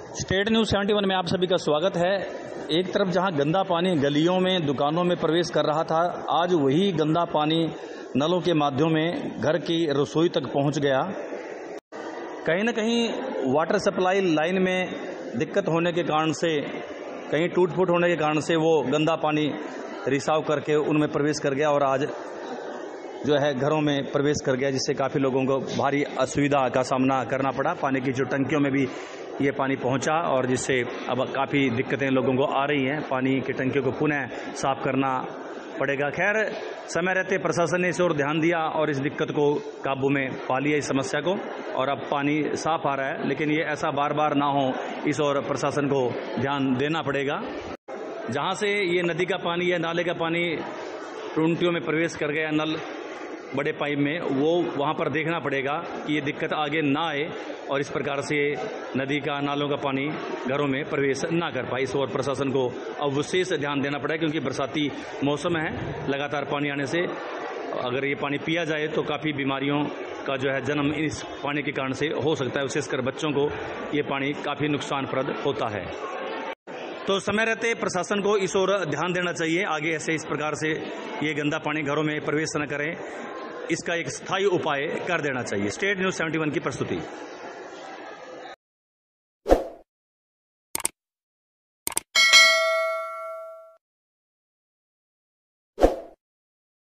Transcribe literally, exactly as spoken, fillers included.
State news इकहत्तर में आप सभी का स्वागत है। एक तरफ जहां गंदा पानी गलियों में, दुकानों में प्रवेश कर रहा था, आज वही गंदा पानी नलों के माध्यम में घर की रसोई तक पहुंच गया। कहीं न कहीं वाटर सप्लाई लाइन में दिक्कत होने के कारण से, कहीं टूट फूट होने के कारण से वो गंदा पानी रिसाव करके उनमें प्रवेश कर गया और आज जो है घरों में प्रवेश कर गया, जिससे काफ़ी लोगों को भारी असुविधा का सामना करना पड़ा। पानी की जो टंकियों में भी ये पानी पहुंचा और जिससे अब काफ़ी दिक्कतें लोगों को आ रही हैं। पानी की टंकियों को पुनः साफ करना पड़ेगा। खैर, समय रहते प्रशासन ने इस ओर ध्यान दिया और इस दिक्कत को काबू में पा लिया, इस समस्या को, और अब पानी साफ आ रहा है। लेकिन ये ऐसा बार बार ना हो, इस ओर प्रशासन को ध्यान देना पड़ेगा। जहाँ से ये नदी का पानी या नाले का पानी टूंटियों में प्रवेश कर गया नल बड़े पाइप में, वो वहाँ पर देखना पड़ेगा कि ये दिक्कत आगे ना आए और इस प्रकार से नदी का, नालों का पानी घरों में प्रवेश ना कर पाए। इस ओर प्रशासन को अब विशेष ध्यान देना पड़ेगा, क्योंकि बरसाती मौसम है। लगातार पानी आने से अगर ये पानी पिया जाए तो काफ़ी बीमारियों का जो है जन्म इस पानी के कारण से हो सकता है। विशेषकर बच्चों को ये पानी काफ़ी नुकसानप्रद होता है। तो समय रहते प्रशासन को इस ओर ध्यान देना चाहिए। आगे ऐसे इस प्रकार से ये गंदा पानी घरों में प्रवेश न करें, इसका एक स्थायी उपाय कर देना चाहिए। स्टेट न्यूज़ इकहत्तर की प्रस्तुति।